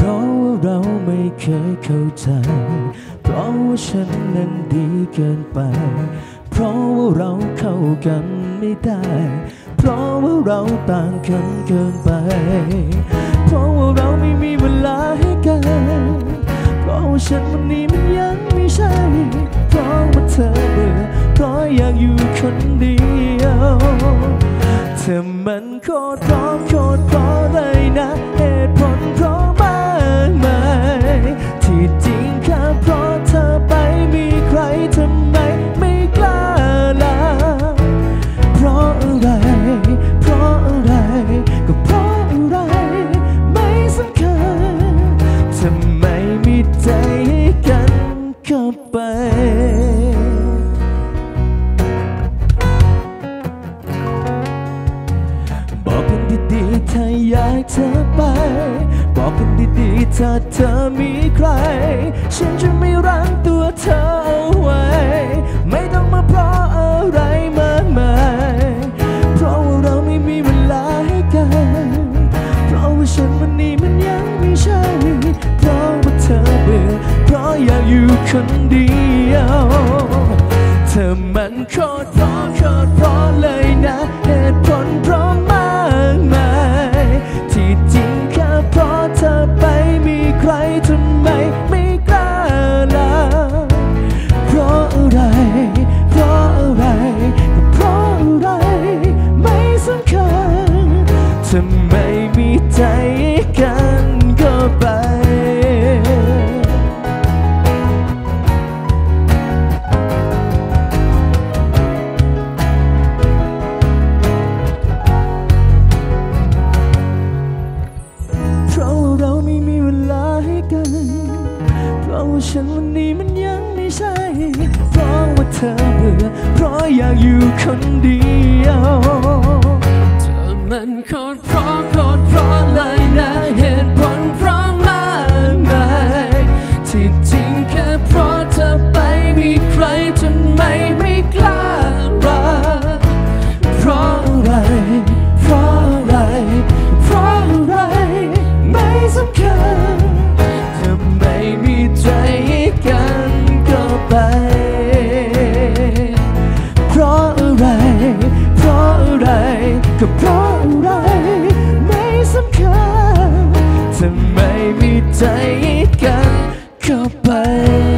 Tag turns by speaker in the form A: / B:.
A: ราะว่าเราไม่เคยเข้าใจเพราะว่าฉันนั้นดีเกินไปเพราะว่าเราเข้ากันไม่ได้เพราะว่าเราต่างกันเกินไปเพราะว่าเราไม่มีเวลาให้กันเพราะว่าฉันวันนี้มันยังไม่ใช่เพราะว่าเธอเบื่อเพราะอยากอยู่คนเดียวเธอมันโคตรเพราะเลยนะเหตุผลเพราะมากมายที่จริงแค่เพราะเธอไปมีใครทำไมไม่กล้าลาเพราะอะไรก็เพราะอะไรไม่สำคัญทำไมมีใจให้กันเข้าไปบอกกันดีๆถ้าอยากเธอไปบอกกันดีๆถ้าเธอมีใครฉันจะไม่รั้งตัวเธอเอาไว้ไม่ต้องมาเพราะอะไรมากมายเพราะว่าเราไม่มีเวลาให้กันเพราะว่าฉันวันนี้มันยังไม่ใช่เพราะว่าเธอเบื่อเพราะอยากอยู่คนเดียวเธอมันโคตรเพราะเลยนะเหตุผลเพราะมากมายที่จริงแค่เพราะเธอไปมีใครทำไมไม่กล้าลาเพราะอะไรก็เพราะอะไรไม่สำคัญทำไมมีใจกันก็ไปฉันวันนี้มันยังไม่ใช่เพราะว่าเธอเบื่อเพราะอยากอยู่คนเดียวเธอมันโคตรเพราะเลยนะเหตุผลเพราะมากมายที่จริงแค่เพราะเธอไปมีใครทำไมไม่กล้ารักเพราะอะไรไม่สำคัญทำไมมีใจกันก็ไปเพราะอะไรก็เพราะอะไรไม่สำคัญทำไมมีใจกันก็ไป